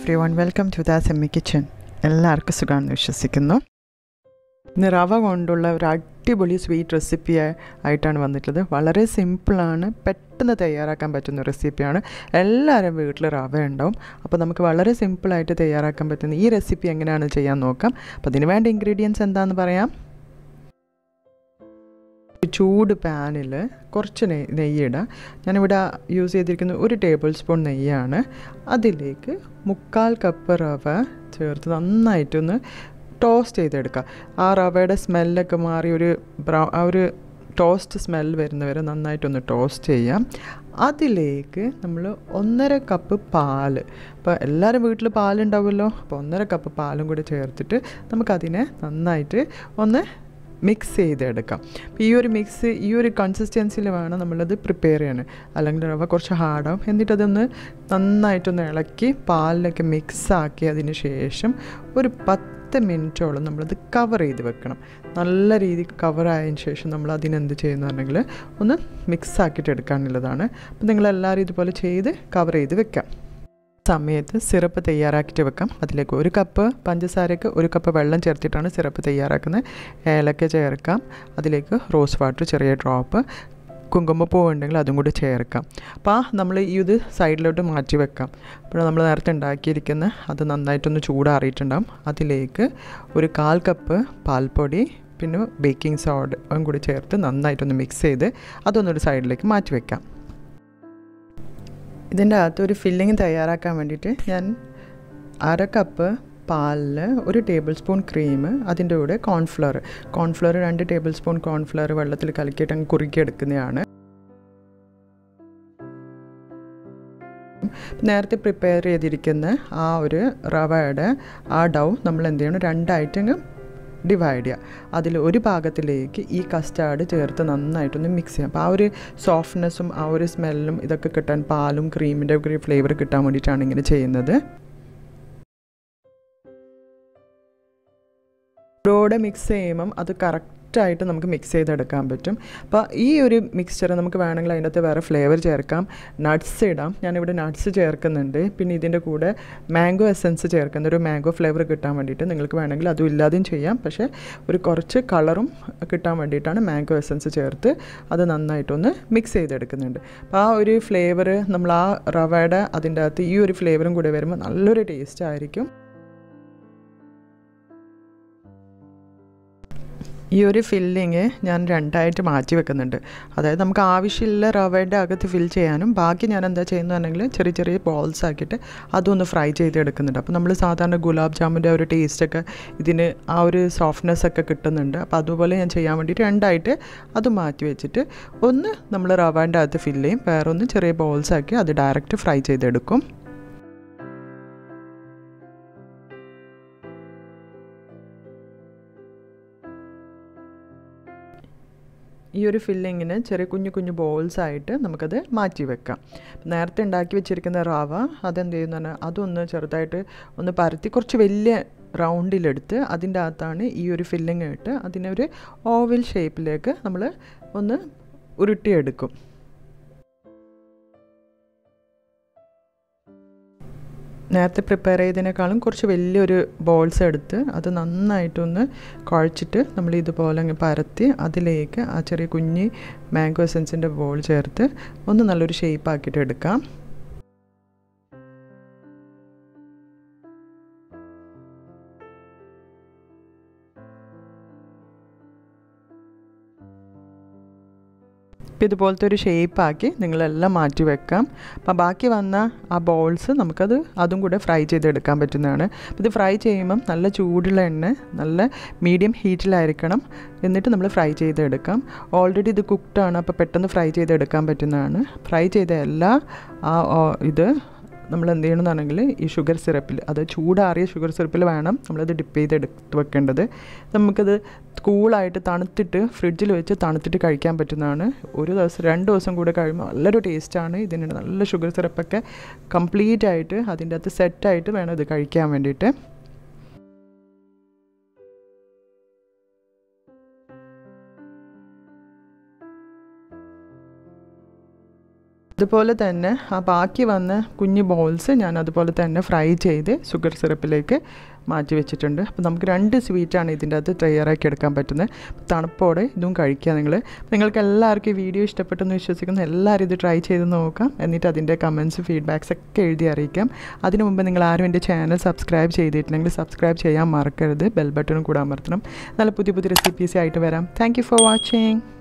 everyone, welcome to the Semi Kitchen. എല്ലാവർക്കും സുഖമാണെന്ന് വിശ്വസിക്കുന്നു. ഇന്ന് റവ കൊണ്ടുള്ള ഒരു അടിപൊളി സ്വീറ്റ് റെസിപ്പി ആയിട്ടാണ് വന്നിട്ടുള്ളത്. വളരെ സിമ്പിളാണ്, പെട്ടെന്ന് തയ്യാറാക്കാൻ പറ്റുന്ന റെസിപ്പിയാണ്. എല്ലാവരും വീട്ടിൽ റവ ഉണ്ടാവും. അപ്പോൾ നമുക്ക് വളരെ സിമ്പിളായിട്ട് തയ്യാറാക്കാൻ പറ്റുന്ന ഈ റെസിപ്പി എങ്ങനെയാണ് ചെയ്യാൻ നോക്കാം. അപ്പോൾ അതിന് വേണ്ട ഇൻഗ്രീഡിയൻസ് എന്താണെന്ന് പറയാം. ചൂട് പാനിൽ കുറച്ച് നെയ്യിടുക. ഞാനിവിടെ യൂസ് ചെയ്തിരിക്കുന്നത് 1 ടേബിൾ സ്പൂൺ നെയ്യാണ്. അതിലേക്ക് 1/4 കപ്പ് റവ ചേർത്ത് നന്നായിട്ടൊന്ന് ടോസ്റ്റ് ചെയ്തെടുക്കുക. ആ റവയുടെ സ്മെല്ലൊക്കെ മാറി ഒരു ടോസ്റ്റ് സ്മെൽ വരുന്നവരെ നന്നായിട്ടൊന്ന് ടോസ്റ്റ് ചെയ്യാം. അതിലേക്ക് നമ്മൾ 1.5 കപ്പ് പാല്, ഇപ്പോൾ എല്ലാവരും വീട്ടിൽ പാലുണ്ടാവുമല്ലോ, അപ്പോൾ 1.5 കപ്പ് പാലും കൂടി ചേർത്തിട്ട് നമുക്കതിനെ നന്നായിട്ട് ഒന്ന് മിക്സ് ചെയ്തെടുക്കാം. അപ്പോൾ ഈ ഒരു കൺസിസ്റ്റൻസിയിൽ വേണം നമ്മളത് പ്രിപ്പയർ ചെയ്യാൻ, അല്ലെങ്കിൽ റവ കുറച്ച് ഹാർഡാവും. എന്നിട്ടതൊന്ന് നന്നായിട്ടൊന്ന് ഇളക്കി പാലിലൊക്കെ മിക്സാക്കി അതിന് ശേഷം ഒരു 10 മിനിറ്റോളം നമ്മളത് കവർ ചെയ്ത് വെക്കണം. നല്ല രീതിക്ക് കവറായതിന് ശേഷം നമ്മൾ അതിനെന്ത് ചെയ്യുന്നുണ്ടെങ്കിൽ ഒന്ന് മിക്സാക്കിയിട്ട് എടുക്കാനുള്ളതാണ്. അപ്പോൾ നിങ്ങളെല്ലാവരും ഇതുപോലെ ചെയ്ത് കവർ ചെയ്ത് വെക്കാം. സമയത്ത് സിറപ്പ് തയ്യാറാക്കിയിട്ട് വെക്കാം. അതിലേക്ക് 1 കപ്പ് പഞ്ചസാരയ്ക്ക് 1 കപ്പ് വെള്ളം ചേർത്തിട്ടാണ് സിറപ്പ് തയ്യാറാക്കുന്നത്. ഏലക്ക ചേർക്കാം. അതിലേക്ക് റോസ് വാട്ടർ ചെറിയ ഡ്രോപ്പ്, കുങ്കുമപ്പൂ ഉണ്ടെങ്കിൽ അതും കൂടി ചേർക്കാം. അപ്പോൾ നമ്മൾ ഇത് സൈഡിലോട്ട് മാറ്റി വെക്കാം. അപ്പോൾ നമ്മൾ നേരത്തെ ഉണ്ടാക്കിയിരിക്കുന്ന അത് നന്നായിട്ടൊന്ന് ചൂടാറിയിട്ടുണ്ടാകും. അതിലേക്ക് 1/4 കപ്പ് പാൽപ്പൊടി പിന്നെ ബേക്കിംഗ് സോഡയും കൂടി ചേർത്ത് നന്നായിട്ടൊന്ന് മിക്സ് ചെയ്ത് അതൊന്നൊരു സൈഡിലേക്ക് മാറ്റി വെക്കാം. ഇതിൻ്റെ അകത്ത് ഒരു ഫില്ലിങ് തയ്യാറാക്കാൻ വേണ്ടിയിട്ട് ഞാൻ 1/2 കപ്പ് പാലിൽ 1 ടേബിൾ സ്പൂൺ ക്രീം, അതിൻ്റെ കൂടെ കോൺഫ്ലവർ 2 ടേബിൾ സ്പൂൺ കോൺഫ്ലവർ വെള്ളത്തിൽ കലക്കിയിട്ട് അങ്ങ് കുറുക്കിയെടുക്കുന്നതാണ്. നേരത്തെ പ്രിപ്പയർ ചെയ്തിരിക്കുന്ന ആ ഒരു റവയുടെ ആ ഡൗ നമ്മൾ എന്ത് ചെയ്യണം, 2 ആയിട്ട് ഡിവൈഡ് ചെയ്യുക. അതിൽ ഒരു ഭാഗത്തിലേക്ക് ഈ കസ്റ്റാർഡ് ചേർത്ത് നന്നായിട്ടൊന്ന് മിക്സ് ചെയ്യാം. അപ്പോൾ ആ ഒരു സോഫ്റ്റ്നെസ്സും ആ ഒരു സ്മെല്ലും ഇതൊക്കെ കിട്ടാൻ, പാലും ക്രീമിൻ്റെ ഒക്കെ ഫ്ലേവർ കിട്ടാൻ വേണ്ടിയിട്ടാണ് ഇങ്ങനെ ചെയ്യുന്നത്. ചൂടോടെ മിക്സ് ചെയ്യുമ്പം അത് കറക്റ്റായിട്ട് നമുക്ക് മിക്സ് ചെയ്തെടുക്കാൻ പറ്റും. അപ്പോൾ ഈ ഒരു മിക്സ്ചർ നമുക്ക് വേണമെങ്കിൽ അതിൻ്റെ അകത്ത് വേറെ ഫ്ലേവർ ചേർക്കാം, നട്ട്സ് ഇടാം. ഞാനിവിടെ നട്ട്സ് ചേർക്കുന്നുണ്ട്. പിന്നെ ഇതിൻ്റെ കൂടെ മാംഗോ എസൻസ് ചേർക്കുന്ന ഒരു മാംഗോ ഫ്ലേവർ കിട്ടാൻ വേണ്ടിയിട്ട് നിങ്ങൾക്ക് വേണമെങ്കിൽ അതും ഇല്ലാതെയും ചെയ്യാം. പക്ഷേ ഒരു കുറച്ച് കളറും കിട്ടാൻ വേണ്ടിയിട്ടാണ് മാംഗോ എസൻസ് ചേർത്ത് അത് നന്നായിട്ടൊന്ന് മിക്സ് ചെയ്തെടുക്കുന്നുണ്ട്. അപ്പോൾ ആ ഒരു ഫ്ലേവർ നമ്മൾ ആ റവയുടെ അതിൻ്റെ അകത്ത് ഈ ഒരു ഫ്ലേവറും കൂടി വരുമ്പോൾ നല്ലൊരു ടേസ്റ്റ് ആയിരിക്കും. ഈ ഒരു ഫില്ലിങ് ഞാൻ 2 ആയിട്ട് മാറ്റി വെക്കുന്നുണ്ട്. അതായത് നമുക്ക് ആവശ്യമില്ല റവയുടെ അകത്ത് ഫിൽ ചെയ്യാനും, ബാക്കി ഞാൻ എന്താ ചെയ്യുന്നതാണെങ്കിൽ ചെറിയ ചെറിയ ബോൾസ് ആക്കിയിട്ട് അതൊന്ന് ഫ്രൈ ചെയ്തെടുക്കുന്നുണ്ട്. അപ്പോൾ നമ്മൾ സാധാരണ ഗുലാബ് ജാമുൻ്റെ ഒരു ടേസ്റ്റൊക്കെ ഇതിന് ആ ഒരു സോഫ്റ്റ്നെസ് ഒക്കെ കിട്ടുന്നുണ്ട്. അപ്പോൾ അതുപോലെ ഞാൻ ചെയ്യാൻ വേണ്ടിയിട്ട് 2 ആയിട്ട് അത് മാറ്റി വെച്ചിട്ട് ഒന്ന് നമ്മൾ റവേൻ്റെ അകത്ത് ഫില്ല് ചെയ്യും, വേറൊന്ന് ചെറിയ ബോൾസ് ആക്കി അത് ഡയറക്റ്റ് ഫ്രൈ ചെയ്തെടുക്കും. ഈ ഒരു ഫില്ലിങ്ങിന് ചെറിയ കുഞ്ഞു ബോൾസായിട്ട് നമുക്കത് മാറ്റി വെക്കാം. നേരത്തെ ഉണ്ടാക്കി വെച്ചിരിക്കുന്ന റവ അതെന്ത് ചെയ്യുന്ന അതൊന്ന് ചെറുതായിട്ട് ഒന്ന് പരത്തി കുറച്ച് വലിയ റൗണ്ടിലെടുത്ത് അതിൻ്റെ അകത്താണ് ഈ ഒരു ഫില്ലിങ് ഇട്ട് അതിനൊരു ഓവൽ ഷേപ്പിലേക്ക് നമ്മൾ ഒന്ന് ഉരുട്ടിയെടുക്കും. നേരത്തെ പ്രിപ്പയർ ചെയ്തതിനേക്കാളും കുറച്ച് വലിയൊരു ബോൾസ് എടുത്ത് അത് നന്നായിട്ടൊന്ന് കുഴച്ചിട്ട് നമ്മൾ ഇതുപോലെ അങ്ങ് പരത്തി അതിലേക്ക് ആ ചെറിയ കുഞ്ഞി മാംഗോ എസൻസിൻ്റെ ബോൾ ചേർത്ത് ഒന്ന് നല്ലൊരു ഷേപ്പ് ആക്കിയിട്ട് എടുക്കാം. ഇതുപോലത്തെ ഒരു ഷേപ്പാക്കി നിങ്ങളെല്ലാം മാറ്റി വെക്കാം. അപ്പോൾ ബാക്കി വന്ന ആ ബോൾസ് അതും കൂടെ ഫ്രൈ ചെയ്തെടുക്കാൻ പറ്റുന്നതാണ്. ഇത് ഫ്രൈ ചെയ്യുമ്പം നല്ല ചൂടുള്ള എണ്ണ നല്ല മീഡിയം ഹീറ്റിലായിരിക്കണം, എന്നിട്ട് നമ്മൾ ഫ്രൈ ചെയ്തെടുക്കാം. ഓൾറെഡി ഇത് കുക്ക്ഡാണ്, അപ്പോൾ പെട്ടെന്ന് ഫ്രൈ ചെയ്തെടുക്കാൻ പറ്റുന്നതാണ്. ഫ്രൈ ചെയ്ത എല്ലാ ഇത് നമ്മൾ എന്ത് ചെയ്യണമെന്നാണെങ്കിൽ ഈ ഷുഗർ സിറപ്പിൽ, അത് ചൂടാറിയ ഷുഗർ സിറപ്പിൽ വേണം നമ്മളത് ഡിപ്പ് ചെയ്തെടുത്ത് വെക്കേണ്ടത്. നമുക്കത് കൂളായിട്ട് തണുത്തിട്ട് ഫ്രിഡ്ജിൽ വെച്ച് തണുത്തിട്ട് കഴിക്കാൻ പറ്റുന്നതാണ്. 1 ദിവസം 2 ദിവസം കൂടെ കഴിയുമ്പോൾ നല്ലൊരു ടേസ്റ്റാണ്. ഇതിന് നല്ല ഷുഗർ സിറപ്പൊക്കെ കംപ്ലീറ്റ് ആയിട്ട് അതിൻ്റെ അകത്ത് സെറ്റായിട്ട് വേണം ഇത് കഴിക്കാൻ വേണ്ടിയിട്ട്. അതുപോലെ തന്നെ ആ ബാക്കി വന്ന കുഞ്ഞ് ബോൾസ് ഞാൻ അതുപോലെ തന്നെ ഫ്രൈ ചെയ്ത് ഷുഗർ സിറപ്പിലേക്ക് മാറ്റി വെച്ചിട്ടുണ്ട്. അപ്പോൾ നമുക്ക് 2 സ്വീറ്റാണ് ഇതിൻ്റെ അകത്ത് തയ്യാറാക്കി എടുക്കാൻ പറ്റുന്നത്. തണുപ്പോടെ ഇതും കഴിക്കുക നിങ്ങൾക്ക് എല്ലാവർക്കും ഈ വീഡിയോ ഇഷ്ടപ്പെട്ടെന്ന് വിശ്വസിക്കുന്നു. എല്ലാവരും ഇത് ട്രൈ ചെയ്ത് നോക്കാം. എന്നിട്ട് അതിൻ്റെ കമൻസ് ഫീഡ്ബാക്സ് ഒക്കെ എഴുതി അറിയിക്കാം. അതിനു മുമ്പ് നിങ്ങൾ ആരും എൻ്റെ ചാനൽ സബ്സ്ക്രൈബ് ചെയ്തിട്ടില്ലെങ്കിൽ സബ്സ്ക്രൈബ് ചെയ്യാൻ മറക്കരുത്. ബെൽ ബട്ടണും കൂടെ അമർത്തണം. നല്ല പുതിയ റെസിപ്പീസ് ആയിട്ട് വരാം. Thank you for watching.